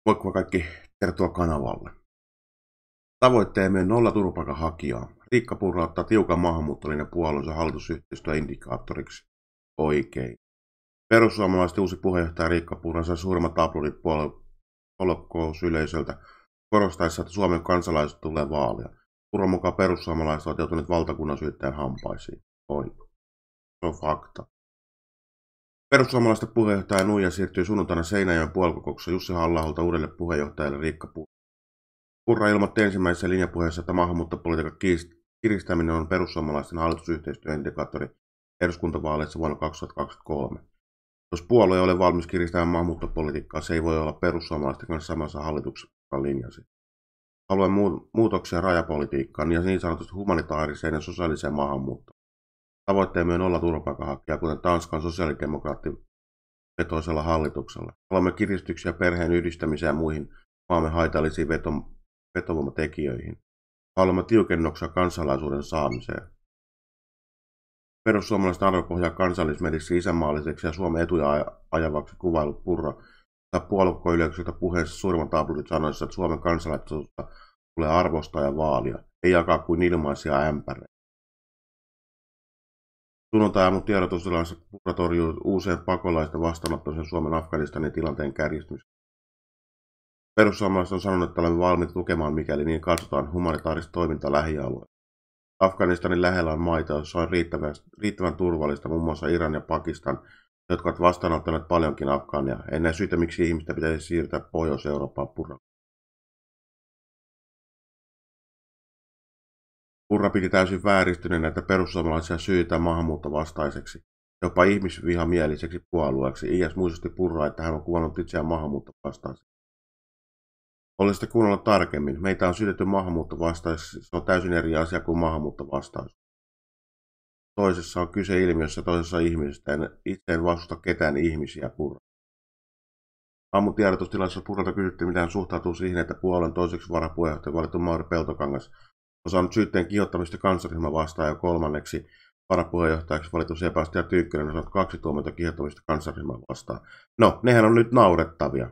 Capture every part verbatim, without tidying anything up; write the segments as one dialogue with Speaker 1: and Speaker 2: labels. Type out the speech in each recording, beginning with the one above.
Speaker 1: Voiko kaikki tervetuloa kanavalle. Tavoitteemme on nolla turvapaikanhakijaa. Riikka Purra ottaa tiukan maahanmuuttolinjan puolueensa hallitusyhteistyöindikaattoriksi. Oikein. Perussuomalaisten uusi puheenjohtaja Riikka Purra sai suurimmat aplodit puoluekokousyleisöltä korostaessa, että Suomen kansalaiset tulee vaalia. Purran mukaan perussuomalaiset ovat joutuneet valtakunnan syyttäjän hampaisiin. Oikein. Se on fakta. Perussuomalaisten puheenjohtaja Nuija siirtyy sunnuntaina Seinäjoen puoluekokouksessa Jussi Halla-aholta uudelle puheenjohtajalle Riikka Purra. Purra ilmoitti ensimmäisessä linjapuheessa, että maahanmuuttopolitiikan kiristäminen on perussuomalaisten hallitusyhteistyöindikaattori eduskuntavaaleissa vuonna kaksituhattakaksikymmentäkolme. Jos puolue ei ole valmis kiristämään maahanmuuttopolitiikkaa, se ei voi olla perussuomalaisten kanssa samassa hallituksen linjasi. Haluan muutoksia rajapolitiikkaan ja niin sanotusti humanitaariseen ja sosiaaliseen maahanmuuttoon. Tavoitteemme on olla turvapaikanhakijaa, kuten Tanskan sosiaalidemokraattivetoisella hallituksella. Haluamme kiristyksiä perheen yhdistämiseen ja muihin maamme haitallisiin veto- vetovoimatekijöihin. Haluamme tiukennuksia kansalaisuuden saamiseen. Perussuomalaiset arvopohjaa kansallismedissä isänmaalliseksi ja Suomen etuja ajavaksi kuvailut Purra tai puoluekokousyleisöltä puheessa suurimmat aplodit sanoissa, että Suomen kansalaisuutta tulee arvostaa ja vaalia, ei jakaa kuin ilmaisia ämpäreitä. Sunnuntai-aamun tiedotustilassa Purra torjuu uusien pakolaisten vastaanottamisen Suomen Afganistanin tilanteen kärjistymistä. Perussuomalaiset on sanonut, että olemme valmiita tukemaan, mikäli niin katsotaan humanitaarista toimintaa lähialueella. Afganistanin lähellä on maita, joissa on riittävän, riittävän turvallista, muun muassa Iran ja Pakistan, jotka ovat vastaanottaneet paljonkin afgaania. En näe syytä, miksi ihmistä pitäisi siirtää Pohjois-Eurooppaan. Purra. Purra piti täysin vääristyneen, että perussuomalaisia syytään maahanmuuttovastaiseksi, jopa ihmisvihamieliseksi puolueeksi. I S muistutti Purraa, että hän on kuvannut itseään maahanmuuttovastaiseksi. Olen sitä kuunnella tarkemmin. Meitä on syytetty maahanmuuttovastaisesti. Se on täysin eri asia kuin maahanmuuttovastaisuus. Toisessa on kyse ilmiössä, toisessa ihmisestä. En itse en vastusta ketään ihmisiä, Purra. Aamun tiedotustilassa Purralta kysyttiin, miten hän suhtautuu siihen, että puolueen toiseksi varapuheenjohtaja valittu Mauri Peltokangas on saanut syytteen kiihottamista kansanryhmän vastaan ja kolmanneksi varapuheenjohtajaksi valittu Sebastian Tynkkynen on saanut kaksi tuomiota kiihottamista kansanryhmän vastaan. No, nehän on nyt naurettavia.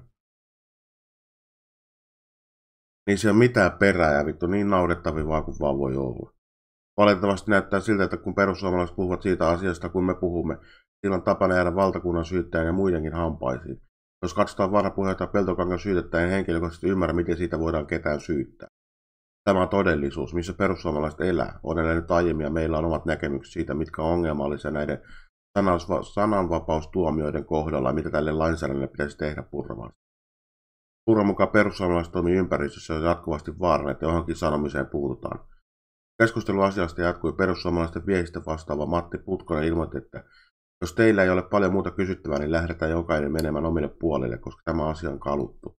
Speaker 1: Niin se on mitään perää ja vittu niin naurettavia vaan kuin vaan voi olla. Valitettavasti näyttää siltä, että kun perussuomalaiset puhuvat siitä asiasta, kun me puhumme, sillä on tapana jäädä valtakunnan syyttäjän ja muidenkin hampaisiin. Jos katsotaan varapuheenjohtaja Peltokangan syytettä, en henkilökohtaisesti ymmärrä, miten siitä voidaan ketään syyttää. Tämä on todellisuus, missä perussuomalaiset elää. On elänyt aiemmin ja meillä on omat näkemykset siitä, mitkä on ongelmallisia näiden sananvapaustuomioiden kohdalla ja mitä tälle lainsäädännölle pitäisi tehdä Purravasti. Purran mukaan perussuomalaiset toimii ympäristössä jatkuvasti vaarana, että johonkin sanomiseen puututaan. Keskustelu asiasta jatkui perussuomalaisten viestistä vastaava Matti Putkonen ilmoitti, että jos teillä ei ole paljon muuta kysyttävää, niin lähdetään jokainen menemään omille puolille, koska tämä asia on kaluttu.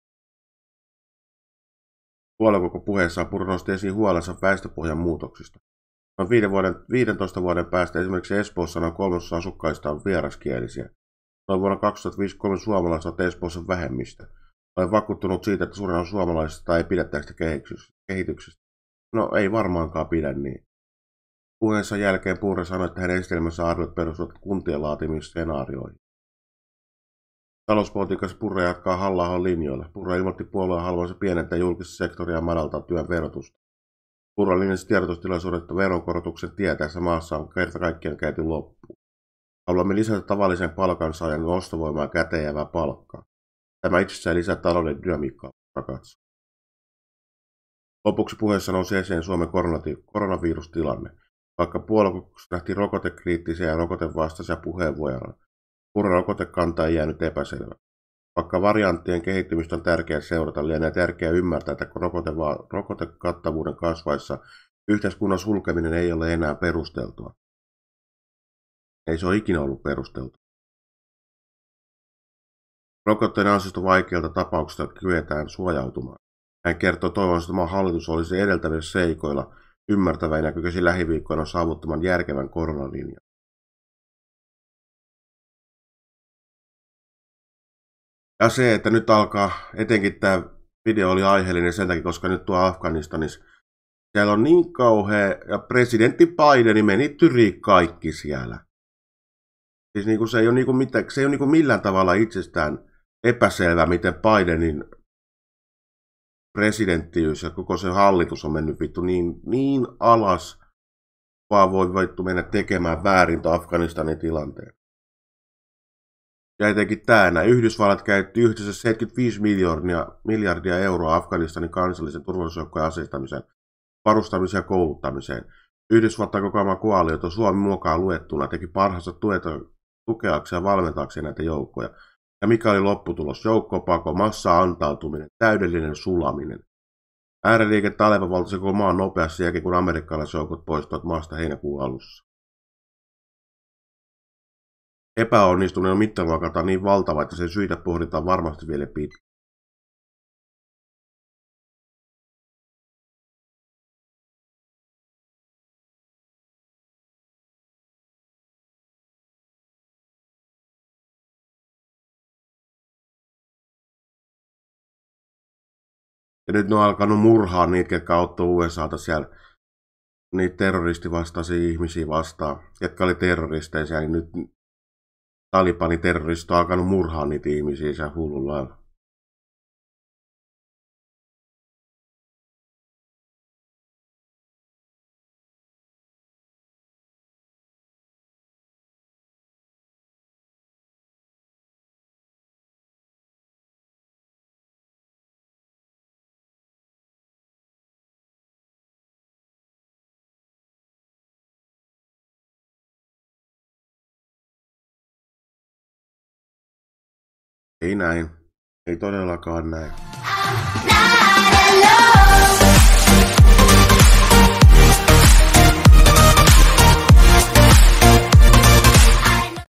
Speaker 1: Puoluekoko puheessaan Purra nosti esiin huolensa väestöpohjan muutoksista. Noin viiden vuoden, viidentoista vuoden päästä esimerkiksi Espoossa noin kolmasosa asukkaista on vieraskielisiä. Noin vuonna kaksituhattaviisikymmentäkolme suomalaiset ovat Espoossa vähemmistö. Olen vakuuttunut siitä, että suurin osa suomalaisista ei pidä tästä kehityksestä. No ei varmaankaan pidä niin. Puheensa jälkeen Purra sanoi, että hänen esitelmänsä arviot perustuvat kuntien laatimiin skenaarioihin. Talouspolitiikassa Purra jatkaa Halla-ahon linjoilla. Purra ilmoitti puolueen haluansa pienentää julkista sektoria ja madaltaa työn verotusta. Purra linjasi tiedotustilaisuudesta, että veronkorotuksen tie tässä maassa on kerta kaikkiaan käyty loppuun. Haluamme lisätä tavallisen palkansaajan ostovoimaa käteen jäävää palkkaa. Tämä itsessään lisää talouden dynamiikkaa, rakatso. Lopuksi puheessa nousi esiin Suomen koronavirustilanne. Vaikka puoluekokouksessa nähtiin rokotekriittisiä ja rokotevastaisia puheenvuoroja, Purran rokotekanta ei jäänyt epäselvä. Vaikka varianttien kehittymistä on tärkeää seurata, lienee tärkeää ymmärtää, että rokotekattavuuden kasvaessa yhteiskunnan sulkeminen ei ole enää perusteltua. Ei se ole ikinä ollut perusteltua. Rokotteen ansiosta vaikeilta tapauksilta kyetään suojautumaan. Hän kertoo toivonsa, että maan hallitus olisi edeltävillä seikoilla ymmärtävä ja kykenisi lähiviikkoina saavuttamaan järkevän koronalinjan. Ja se, että nyt alkaa, etenkin tämä video oli aiheellinen sen takia, koska nyt tuo Afganistanissa, siellä on niin kauhea, ja presidentti Biden meni tyriin kaikki siellä. Siis niin kuin se ei ole, niin kuin mitään, se ei ole niin kuin millään tavalla itsestään epäselvä, miten Bidenin presidenttiys ja koko se hallitus on mennyt vittu niin, niin alas, vaan voi vittu mennä tekemään väärintä Afganistanin tilanteen. Ja etenkin tämä, Yhdysvallat käytti yhteensä seitsemänkymmentäviisi miljardia, miljardia euroa Afganistanin kansallisen turvallisuusjoukkojen aseistamiseen, varustamiseen ja kouluttamiseen. Yhdysvaltain kokoama koaliota Suomi mukaan luettuna teki parhaansa tukeakseen ja valmentaakseen näitä joukkoja. Ja mikä oli lopputulos? Joukkopako, massa antautuminen, täydellinen sulaminen. Ääriliike Taleban valtasi koko maan nopeasti jälkeen, kun amerikkalaisjoukot poistuivat maasta heinäkuun alussa. Epäonnistuneen mittaluokalta on niin valtava, että sen syitä pohditaan varmasti vielä pitkään. Ja nyt ne on alkanut murhaa niitä, jotka auttoi U S A:ta siellä niitä terroristivastaisia ihmisiä vastaan, jotka oli terroristeja siellä, niin nyt Talibanin terroristit on alkanut murhaa niitä ihmisiä siellä hullulla lailla. Ei näin. Ei todellakaan näin.